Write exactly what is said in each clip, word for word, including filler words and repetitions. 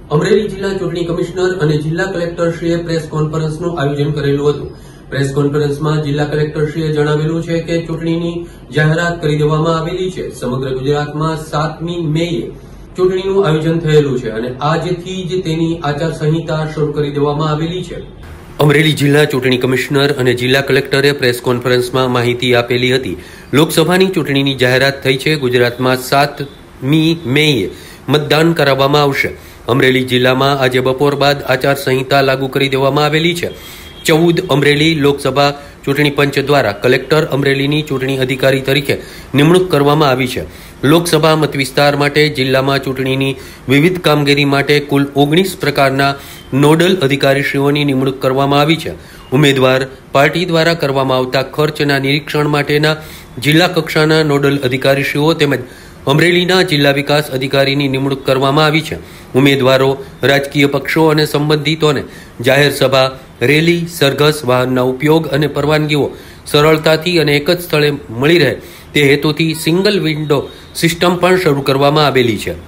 અમરેલી જિલ્લા ચૂંટણી કમિશનર અને જિલ્લા કલેક્ટરશ્રીએ પ્રેસ કોન્ફરન્સનું આયોજન કરેલું હતું। પ્રેસ કોન્ફરન્સમાં જિલ્લા કલેક્ટરશ્રીએ જણાવેલું છે કે ચૂંટણીની જાહેરાત કરી દેવામાં આવેલી છે। સમગ્ર ગુજરાતમાં સાતમી મેએ ચૂંટણીનું આયોજન થયેલું છે અને આજથી જ તેની આચારસંહિતા શરૂ કરી દેવામાં આવેલી છે। અમરેલી જિલ્લા ચૂંટણી કમિશનર અને જિલ્લા કલેક્ટરે પ્રેસ કોન્ફરન્સમાં માહિતી આપેલી હતી। લોકસભાની ચૂંટણીની જાહેરાત થઈ છે। ગુજરાતમાં સાતમી મેએ મતદાન કરાવવામાં આવશે। અમરેલી જિલ્લામાં આજે બપોર બાદ આચારસંહિતા લાગુ કરી દેવામાં આવેલી છે। ચૌદ અમરેલી લોકસભા ચૂંટણી પંચ દ્વારા કલેક્ટર અમરેલીની ચૂંટણી અધિકારી તરીકે નિમણૂક કરવામાં આવી છે। લોકસભા મત વિસ્તાર માટે જિલ્લામાં ચૂંટણીની વિવિધ કામગીરી માટે કુલ ઓગણીસ પ્રકારના નોડલ અધિકારીશ્રીઓની નિમણૂક કરવામાં આવી છે। ઉમેદવાર પાર્ટી દ્વારા કરવામાં આવતા ખર્ચના નિરીક્ષણ માટેના જિલ્લા કક્ષાના નોડલ અધિકારીશ્રીઓ તેમજ અમરેલીના જિલ્લા વિકાસ અધિકારીની નિમણૂક કરવામાં આવી છે। ઉમેદવારો રાજકીય પક્ષો અને સંબંધિતોને જાહેર સભા રેલી સરઘસ વાહનના ઉપયોગ અને પરવાનગીઓ સરળતાથી અને એક જ સ્થળે મળી રહે તે હેતુથી સિંગલ વિન્ડો સિસ્ટમ પણ શરૂ કરવામાં આવેલી છે।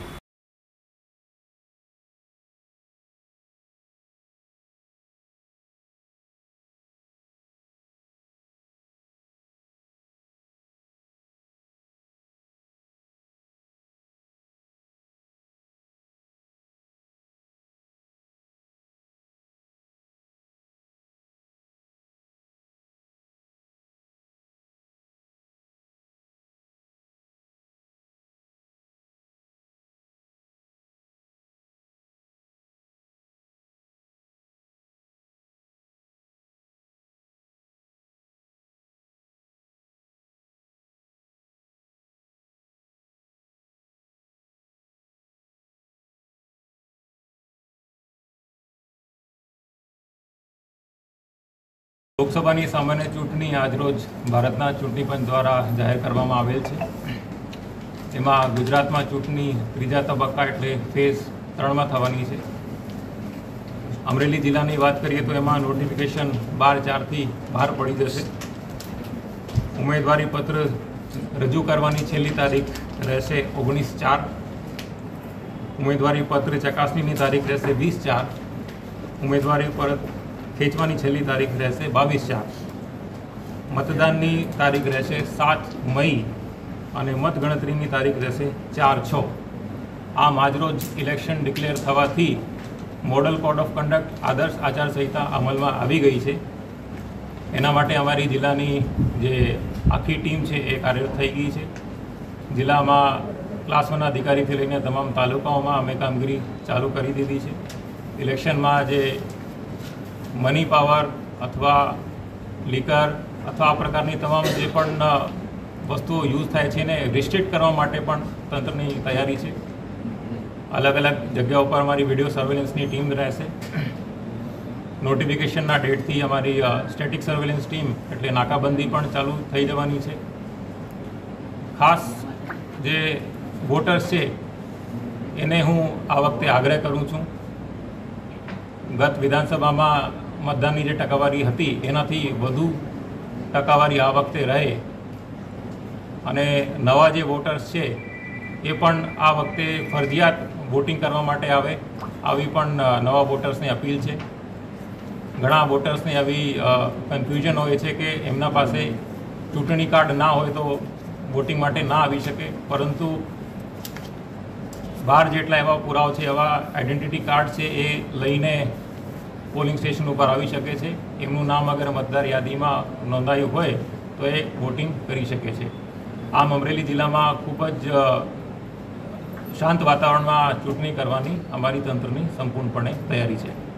લોકસભાની સામાન્ય ચૂંટણી આજરોજ ભારતના ચૂંટણી પંચ દ્વારા જાહેર કરવામાં આવેલ છે। તેમાં ગુજરાતમાં ચૂંટણી ત્રીજા તબક્કા એટલે ફેઝ ત્રણમાં થવાની છે। અમરેલી જિલ્લાની વાત કરીએ તો એમાં નોટિફિકેશન બાર ચારથી બહાર પડી જશે। ઉમેદવારી પત્ર રજૂ કરવાની છેલ્લી તારીખ રહેશે ઓગણીસ ચાર। ઉમેદવારી પત્ર ચકાસણીની તારીખ રહેશે વીસ ચાર। ઉમેદવારી પર ખેંચવાની છેલ્લી તારીખ રહેશે બાવીસ ચાર। મતદાનની તારીખ રહેશે સાત મઈ અને મતગણતરીની તારીખ રહેશે ચાર છ। આમ આજરોજ ઇલેક્શન ડિક્લેર થવાથી મોડલ કોડ ઓફ કન્ડક્ટ આદર્શ આચારસંહિતા અમલમાં આવી ગઈ છે। એના માટે અમારી જિલ્લાની જે આખી ટીમ છે એ કાર્યરત થઈ ગઈ છે। જિલ્લામાં ક્લાસ વન અધિકારીથી લઈને તમામ તાલુકાઓમાં અમે કામગીરી ચાલુ કરી દીધી છે। ઇલેક્શનમાં જે મની પાવર અથવા લીકર અથવા આ પ્રકારની તમામ જે પણ વસ્તુઓ યુઝ થાય છે એને રિસ્ટ્રિક્ટ કરવા માટે પણ તંત્રની તૈયારી છે। અલગ અલગ જગ્યાઓ પર અમારી વિડીયો સર્વેલન્સની ટીમ રહેશે। નોટિફિકેશનના ડેટથી અમારી સ્ટેટિક સર્વેલન્સ ટીમ એટલે નાકાબંધી પણ ચાલુ થઈ જવાની છે। ખાસ જે વોટર્સ છે એને હું આ વખતે આગ્રહ કરું છું, ગત વિધાનસભામાં મતદાનની જે ટકાવારી હતી એનાથી વધુ ટકાવારી આ વખતે રહે અને નવા જે વોટર્સ છે એ પણ આ વખતે ફરજિયાત વોટિંગ કરવા માટે આવે આવી પણ નવા વોટર્સને અપીલ છે। ઘણા વોટર્સને આવી કન્ફ્યુઝન હોય છે કે એમના પાસે ચૂંટણી કાર્ડ ના હોય તો વોટિંગ માટે ના આવી શકે, પરંતુ બાર જેટલા એવા પુરાવા છે, એવા આઈડેન્ટિટી કાર્ડ છે એ લઈને પોલિંગ સ્ટેશન ઉપર આવી શકે છે। એમનું નામ અગર મતદાર યાદીમાં નોંધાયું હોય તો એ વોટિંગ કરી શકે છે। આમ અમરેલી જિલ્લામાં ખૂબ જ શાંત વાતાવરણમાં ચૂંટણી કરવાની અમારી તંત્રની સંપૂર્ણપણે તૈયારી છે।